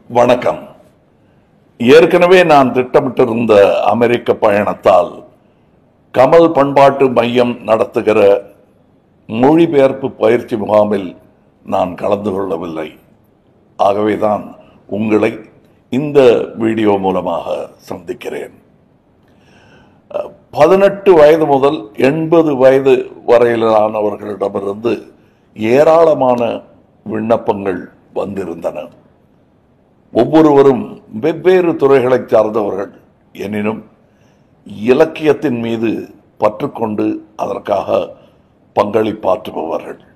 வணக்கம். ஏற்கனவே நான் திட்டமிட்டிருந்த அமெரிக்க பயணத்தால் கமல் பண்பாட்டு மையம் நடத்துகிற மொழிபெயர்ப்பு பயிற்சி முகாமில் நான் கலந்து கொள்ளவில்லை. ஆகவேதான் உங்களை இந்த வீடியோ மூலமாக சந்திக்கிறேன். 18 வயது முதல் 80 வயது வரையிலானவர்களிடமிருந்து ஏராளமான விண்ணப்பங்கள் வந்திருந்தன. ஒவ்வொருவரும் வெவ்வேறு துறைகளை சார்ந்தவர்கள். எனினும் இலக்கியத்தின் மீது பற்றுக்கொண்டு அதற்காக பங்களிப்பாற்றுபவர்கள்.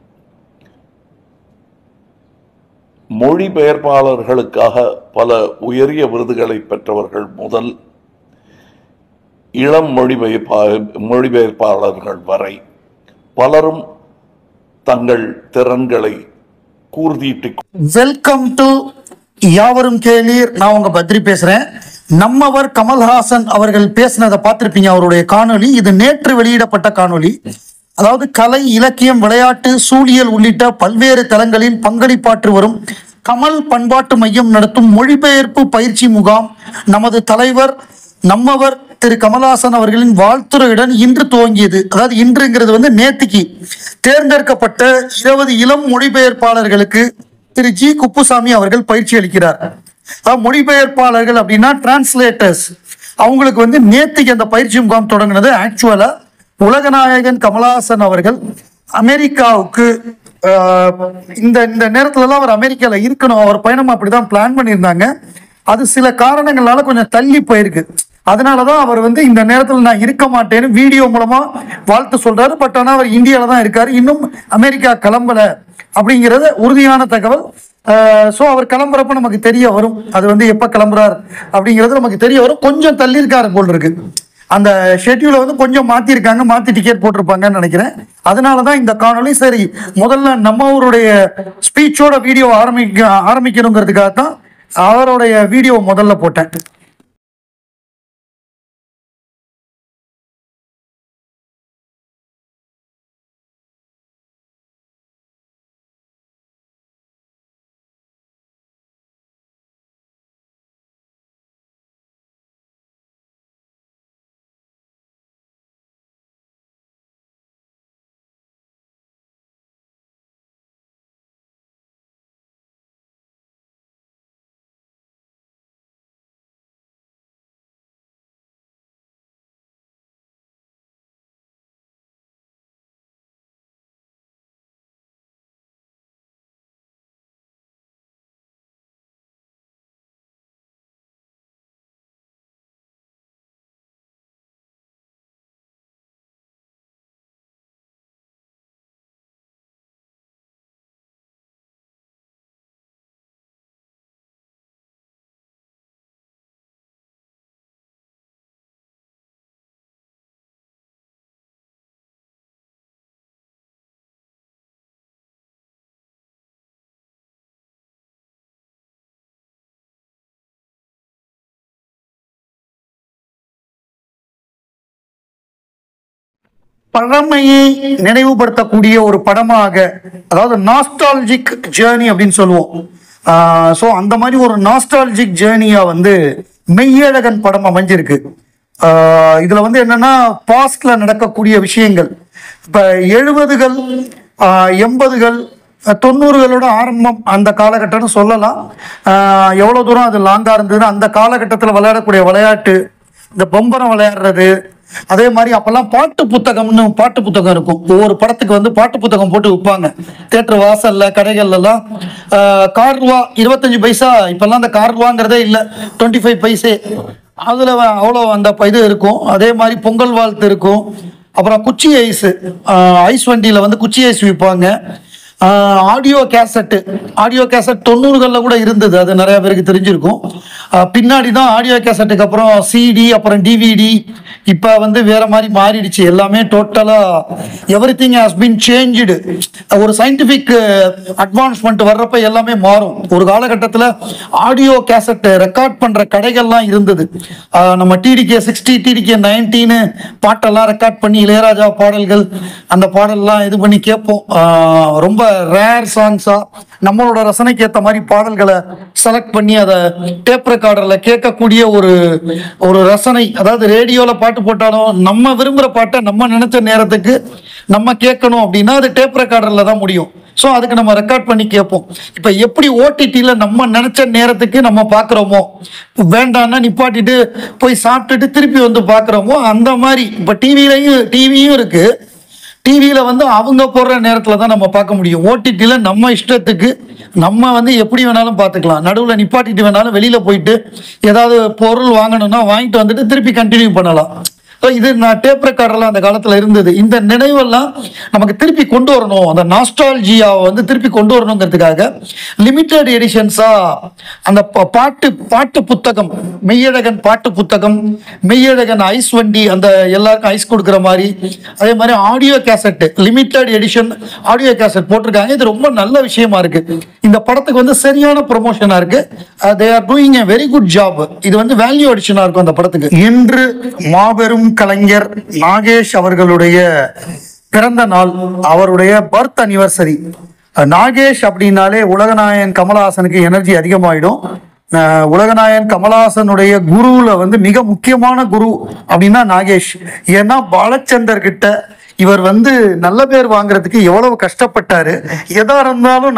மொழிபெயர்ப்பாளர்களுக்காக பல உயரிய விருதுகளை பெற்றவர்கள் முதல் இளம் மொழிபெயர்ப்பாளர்கள் வரை பலரும் தங்கள் திறன்களை கூர்தீட்டி. வெல்கம் டு யாவரும் கேளீர். நான் உங்க பத்ரி பேசுறேன். நம்மவர் கமல்ஹாசன் அவர்கள் பேசினதை பார்த்திருப்பீங்க, அவருடைய காணொலி. இது நேற்று வெளியிடப்பட்ட காணொலி. அதாவது கலை, இலக்கியம், விளையாட்டு, சூழியல் உள்ளிட்ட பல்வேறு தளங்களில் பங்களிப்பாற்று வரும் கமல் பண்பாட்டு மையம் நடத்தும் மொழிபெயர்ப்பு பயிற்சி முகாம் நமது தலைவர் நம்மவர் திரு கமல்ஹாசன் அவர்களின் வாழ்த்துறையுடன் இன்று துவங்கியது. அதாவது இன்றுங்கிறது நேத்திக்கு தேர்ந்தெடுக்கப்பட்ட 20 இளம் மொழிபெயர்ப்பாளர்களுக்கு திரு ஜி குப்புசாமி அவர்கள் பயிற்சி அளிக்கிறார். மொழிபெயர்ப்பாளர்கள் அப்படின்னா டிரான்ஸ்லேட்டர்ஸ். அவங்களுக்கு நேத்திக்கு அந்த பயிற்சி முகாம் தொடங்கினது. ஆக்சுவலா உலகநாயகன் கமல்ஹாசன் அவர்கள் அமெரிக்காவுக்கு இந்த நேரத்துல அவர் அமெரிக்கால இருக்கணும், அவர் பயணம் அப்படிதான் பிளான் பண்ணியிருந்தாங்க. அது சில காரணங்களால கொஞ்சம் தள்ளி போயிருக்கு. அதனாலதான் அவர் இந்த நேரத்தில் நான் இருக்க மாட்டேன்னு வீடியோ மூலமா வாழ்த்து சொல்றாரு. பட் ஆனா அவர் இந்தியாவில தான் இருக்காரு, இன்னும் அமெரிக்கா கிளம்பல அப்படிங்கிறது உறுதியான தகவல். ஸோ அவர் கிளம்புறப்ப நமக்கு தெரிய வரும். அது எப்ப கிளம்புறார் அப்படிங்கிறது நமக்கு தெரிய வரும். கொஞ்சம் தள்ளி இருக்காரு போல் இருக்கு. அந்த ஷெட்யூலை கொஞ்சம் மாத்திருக்காங்க, மாத்தி டிக்கெட் போட்டிருப்பாங்கன்னு நினைக்கிறேன். அதனாலதான் இந்த காணொலி. சரி, முதல்ல நம்ம அவருடைய ஸ்பீச்சோட வீடியோ ஆரம்பிக்கணுங்கிறதுக்காக தான் அவருடைய வீடியோ முதல்ல போட்டேன். பழமையை நினைவுபடுத்தக்கூடிய ஒரு படமாக, அதாவது நாஸ்டாலஜிக் ஜேர்னி அப்படின்னு சொல்லுவோம். ஸோ அந்த மாதிரி ஒரு நாஸ்டாலஜிக் ஜேர்னியா மெய்யழகன் படம் அமைஞ்சிருக்கு. இதுல என்னன்னா பாஸ்ட்ல நடக்கக்கூடிய விஷயங்கள். இப்ப 70கள் 80கள் 90களோட ஆரம்பம் அந்த காலகட்டம்னு சொல்லலாம். எவ்வளவு தூரம் அது லாங்கா இருந்ததுன்னு அந்த காலகட்டத்தில் விளையாடக்கூடிய விளையாட்டு, இந்த பொம்பரம் விளையாடுறது, அதே மாதிரி அப்பெல்லாம் பாட்டு புத்தகம் இருக்கும். ஒவ்வொரு படத்துக்கு பாட்டு புத்தகம் போட்டு விற்பாங்க தியேட்டர் வாசல்ல, கடைகள்ல எல்லாம். கார்வா 25 பைசா, இப்பெல்லாம் அந்த கார்வாங்கிறதே இல்லை, 25 பைசே. அதுல அவ்வளோ அந்த இது இருக்கும். அதே மாதிரி பொங்கல் வாழ்த்து இருக்கும். அப்புறம் குச்சி ஐஸ் வண்டியில குச்சி ஐஸ் விற்பாங்க. ஆடியோ கேசட் 90களில் கூட இருந்தது, அது நிறைய பேருக்கு தெரிஞ்சிருக்கும். பின்னாடி தான் ஆடியோ கேசட்டுக்கு அப்புறம் சிடி, அப்புறம் டிவிடி. இப்போ வேற மாதிரி மாறிடுச்சு எல்லாமே. டோட்டலா எவ்ரிதிங் ஹஸ் பீன் சேஞ்ச்டு. ஒரு சயின்டிபிக் அட்வான்ஸ்மெண்ட் வர்றப்ப எல்லாமே மாறும். ஒரு காலகட்டத்தில் ஆடியோ கேசட் ரெக்கார்ட் பண்ற கடைகள்லாம் இருந்தது. நம்ம டிடிகே 60, டிடிகே 90 பாட்டெல்லாம் ரெக்கார்ட் பண்ணி இளையராஜா பாடல்கள், அந்த பாடல்லாம் இது பண்ணி கேட்போம். ரொம்ப ரேர் சாங்ஸா நம்மளோட ரசனைக்கு ஏற்ற மாதிரி பாடல்களை செலக்ட் பண்ணி அதை டேப் ரெக்கார்டர்ல கேட்கக்கூடிய ஒரு ரசனை. அதாவது ரேடியோல பாட்டு போட்டாலும் நம்ம விரும்புகிற பாட்டை நம்ம நினைச்ச நேரத்துக்கு நம்ம கேட்கணும் அப்படின்னா அது டேப் ரெக்கார்டர்ல தான் முடியும். ஸோ அதுக்கு நம்ம ரெக்கார்ட் பண்ணி கேட்போம். இப்போ எப்படி ஓடிடியில் நம்ம நினைச்ச நேரத்துக்கு நம்ம பார்க்குறோமோ, வேண்டாம்னா நிப்பாட்டிட்டு போய் சாப்பிட்டுட்டு திருப்பி வந்து பார்க்குறோமோ, அந்த மாதிரி இப்போ டிவியும் இருக்கு. டிவியில் வந்து அவங்க போடுற நேரத்தில் தான் நம்ம பார்க்க முடியும். ஓடிடியில் நம்ம இஷ்டத்துக்கு நம்ம வந்து எப்படி வேணாலும் பார்த்துக்கலாம். நடுவில் நிப்பாட்டிட்டு வேணாலும் வெளியில் போயிட்டு ஏதாவது பொருள் வாங்கணும்னா வாங்கிட்டு வந்துட்டு திருப்பி கண்டினியூ பண்ணலாம். இது நான் டேப் ரெக்கார்டர்லாம் அந்த காலத்தில் இருந்தது. இந்த நினைவெல்லாம் நமக்கு திருப்பி கொண்டு வரணும், அந்த நாஸ்டால்ஜியாவை வந்து திருப்பி கொண்டு வரணுங்கிறதுக்காக லிமிட்டெட் எடிஷன்ஸாக அந்த பாட்டு புத்தகம், மெய்யழகன் பாட்டு புத்தகம், மெய்யழகன் ஐஸ் வண்டி, அந்த எல்லாருக்கும் ஐஸ் கொடுக்குற மாதிரி, அதே மாதிரி audio cassette, limited edition audio cassette போட்டிருக்காங்க. இது ரொம்ப நல்ல விஷயமா இருக்கு. இந்த படத்துக்கு வந்து சரியான ப்ரொமோஷனாக இருக்கு. They are doing a very good job. இது வந்து வேல்யூ அடிஷனாக இருக்கும் அந்த படத்துக்கு. இன்று மாபெரும் கலைஞர் நாகேஷ் அவர்களுடைய பிறந்த நாள், அவருடைய பர்த் அனிவர்சரி. நாகேஷ் அப்படின்னாலே உலகநாயகன் கமலஹாசனுக்கு எனர்ஜி அதிகமாயிடும். உலகநாயகன் கமலஹாசனுடைய குருவில் வந்து மிக முக்கியமான குரு அப்படின்னா நாகேஷ். ஏன்னா பாலச்சந்தர் கிட்ட இவர் வந்து நல்ல பேர் வாங்குறதுக்கு எவ்வளவு கஷ்டப்பட்டாரு. எதா இருந்தாலும்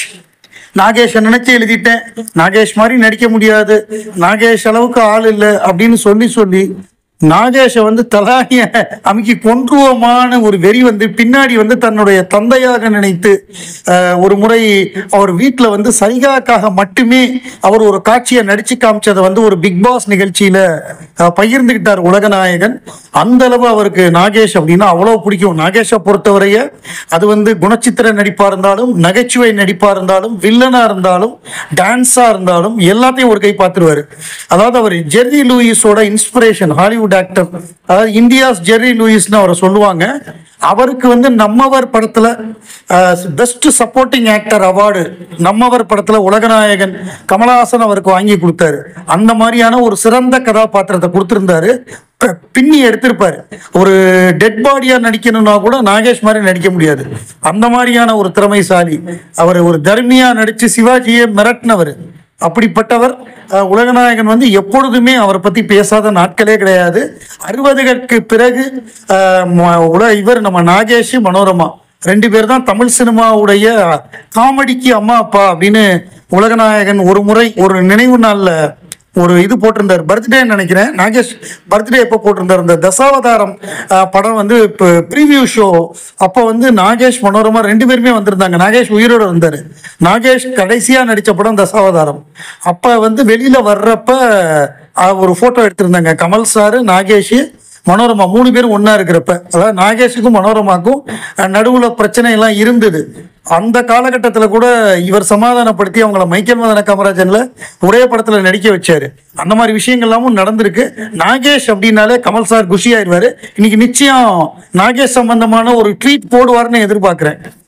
நாகேஷை நினைச்சு எழுதிட்டேன், நாகேஷ் மாதிரி நடிக்க முடியாது, நாகேஷ் அளவுக்கு ஆள் இல்லை அப்படின்னு சொல்லி நாகேஷை வந்து தலானிய அமுக்கி கொன்றுவோமான ஒரு வெறி வந்து பின்னாடி வந்து தன்னுடைய தந்தையாக நினைத்து ஒரு முறை அவர் வீட்டில் வந்து சைகாக்காக மட்டுமே அவர் ஒரு காட்சியை நடிச்சு காமிச்சதை வந்து ஒரு பிக் பாஸ் நிகழ்ச்சியில பகிர்ந்துகிட்டார் உலகநாயகன். அந்த அளவு அவருக்கு நாகேஷ் அப்படின்னா அவ்வளவு பிடிக்கும். நாகேஷை பொறுத்தவரைய அது வந்து குணச்சித்திர நடிப்பா இருந்தாலும், நகைச்சுவை நடிப்பா இருந்தாலும், வில்லனா இருந்தாலும், டான்ஸா இருந்தாலும் எல்லாத்தையும் ஒரு கை பார்த்துருவாரு. அதாவது அவர் ஜெர்ரி லூயிஸோட இன்ஸ்பிரேஷன், ஹாலிவுட் ஆக்டர், அதாவது இந்தியாஸ் ஜெர்ரி லூயிஸ்னு அவரை சொல்லுவாங்க. அவருக்கு வந்து நம்மவர் படத்துல best supporting actor award Nammavar படத்துல உலகநாயகன் கமலஹாசன் அவருக்கு வாங்கி கொடுத்தாரு. அந்த மாதிரியான ஒரு சிறந்த கதாபாத்திரத்தை கொடுத்திருந்தாரு. பின்னி எடுத்திருப்பாரு. ஒரு டெட் பாடியா நடிக்கணும்னா கூட நாகேஷ் மாதிரி நடிக்க முடியாது. அந்த மாதிரியான ஒரு திறமைசாலி அவர். ஒரு தர்மியா நடிச்சு சிவாஜியை மிரட்டினவர். அப்படிப்பட்டவர். உலகநாயகன் வந்து எப்பொழுதுமே அவரை பத்தி பேசாத நாட்களே கிடையாது. 60களுக்கு பிறகு இவர் நம்ம நாகேஷ், மனோரமா 2 பேர் தான் தமிழ் சினிமாவுடைய காமெடிக்கு அம்மா அப்பா அப்படின்னு உலகநாயகன் ஒரு முறை ஒரு நினைவு நாள்ல ஒரு இது போட்டிருந்தார். பர்த்டே நினைக்கிறேன், நாகேஷ் பர்த்டே எப்போ போட்டிருந்தார், இந்த தசாவதாரம் படம் வந்து இப்போ ப்ரீவியூ ஷோ அப்போ வந்து நாகேஷ் மனோரமா 2 பேருமே வந்திருந்தாங்க. நாகேஷ் உயிரோட இருந்தார். நாகேஷ் கடைசியா நடிச்ச படம் தசாவதாரம். அப்ப வந்து வெளியில வர்றப்ப ஒரு போட்டோ எடுத்திருந்தாங்க. கமல் சாரு, நாகேஷ், மனோரமா 3 பேரும் ஒன்னா இருக்கிறப்ப, அதாவது நாகேஷுக்கும் மனோரமாக்கும் நடுவுல பிரச்சனை எல்லாம் இருந்தது. அந்த காலகட்டத்தில் கூட இவர் சமாதானப்படுத்தி அவங்கள மைக்கேல் மதன காமராஜன்ல ஒரே படத்துல நடிக்க வச்சாரு. அந்த மாதிரி விஷயங்கள் எல்லாமும் நடந்திருக்கு. நாகேஷ் அப்படின்னாலே கமல் சார் குஷி ஆயிடுவாரு. இன்னைக்கு நிச்சயம் நாகேஷ் சம்பந்தமான ஒரு ட்வீட் போடுவார்னு எதிர்பார்க்கிறேன்.